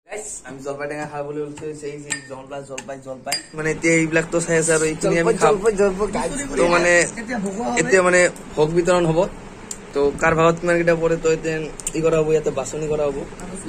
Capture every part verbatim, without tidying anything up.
আমি জলপাই টেঙা খাবলৈ ওলছে সেই সেই জলপাই জলপাই জলপাই মানে এতিয়া এইবিলাক তো চাই আছে আৰু এইখিনি আমি খাম তো মানে এতিয়া মানে ভোগ বিতৰণ হ'ব তো কাৰ ভাগত কিমান কেইটা পৰে তো এতিয়া ই কৰা হ'ব ইয়াতে বাছনি কৰা হ'ব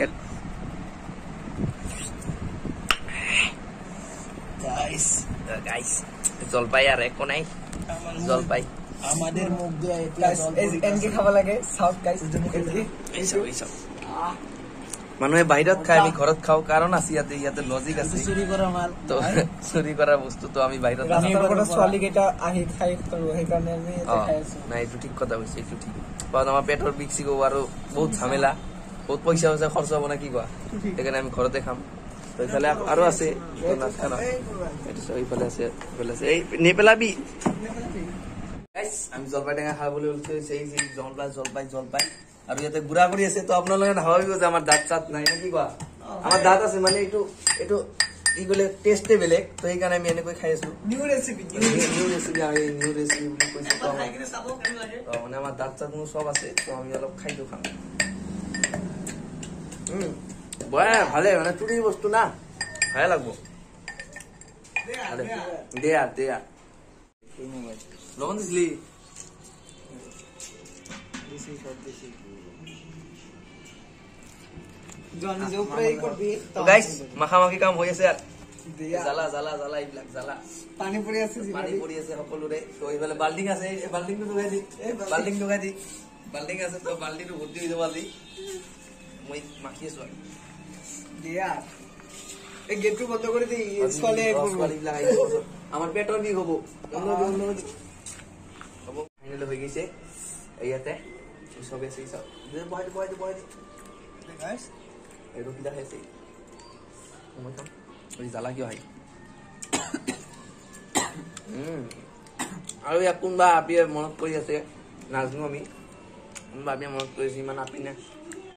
গাইস গাইস জলপাই আর একো নাই জলপাই আমাদের মুখ দিয়ে এটা জলপাই এনকে খাবা লাগে সাউথ গাইস এইসব এইসব মানুহে বাহিৰত খায় আমি ঘৰত খাওঁ কাৰণ আছে ইয়াতে ইয়াতে লজিক আছে চুৰি কৰা মাল তো চুৰি কৰা বস্তু তো আমি বাহিৰত ৰাস্তাৰ পৰা ছোৱালী কেইটা আহি খাই কৰো সেইকাৰণে আমি এটা খাই আছো না এইটো ঠিক কথা হৈছে এইটো ঠিক কাৰণ আমাৰ পেটৰ বিষ চিগো আৰু বহুত ঝামেলা বহুত পইচা হৈছে খৰচ হ'ব না কি কোৱা সেইকাৰণে আমি ঘৰতে খাম তো ইফালে আৰু আছে এইটো সব ইফালে আছে ইফালে আছে এই নেপেলাবি গাইস আমি জলপাই টেঙা খাবলৈ ওলছে সেই সেই জলপাই জলপাই জলপাই আৰু ইয়াতে গুড়া কৰি আছে তো আপোনালোকে ভাবিব যে আমাৰ দাঁত চাত নাই নে কি কোৱা আমাৰ দাঁত আছে মানে এইটো এইটো ই গলে টেষ্টে বেলেগ তো সেইকাৰণে আমি এনেকৈ খাই আছো নিউ ৰেচিপি নিউ ৰেচিপি আমি নিউ ৰেচিপি বুলি কৈছো তো খাই কিনে চাব কেনে লাগে তো মানে আমাৰ দাঁত চাত মোৰ সব আছে তো আমি অলপ খাই দিও খাম হুম বয়া ভালে মানে চুৰি বস্তু না ভালে লাগব দে আর দে আর লবণ দিছিলি দিছি সব দিছি জানি যে উপরে এই করবি তো গাইস মাখামাখি কাম হৈ আছে আর জালা জালা জালা ইবিলাক জালা পানি পৰি আছে পানি পৰি আছে সকলোৰে তো এইফালে বাল্ডিং আছে এই বাল্ডিংটো লগাই দি বাল্ডিং লগাই দি বাল্ডিং আছে তো বাল্ডিটো ভৰ্তি হৈ যাব আজি মই মাখি আছো দিয়া এই গেটটো বন্ধ কৰি দি স্কলে স্কলে লাগাই আমার পেটৰ বিষ হ'ব বন্ধ বন্ধ হ'ব ফাইনালি হৈ গৈছে এইয়াতে সবে আছে সব দে বয় বয় বয় গাইস এই রুটি দা খাইছে মই কাম ওই জ্বালা কিয় হয় হুম আৰু ইয়াক কোনবা আপি মনত কৰি আছে নাজনো আমি কোনবা আপি মনত কৰিছে ইমান আপি না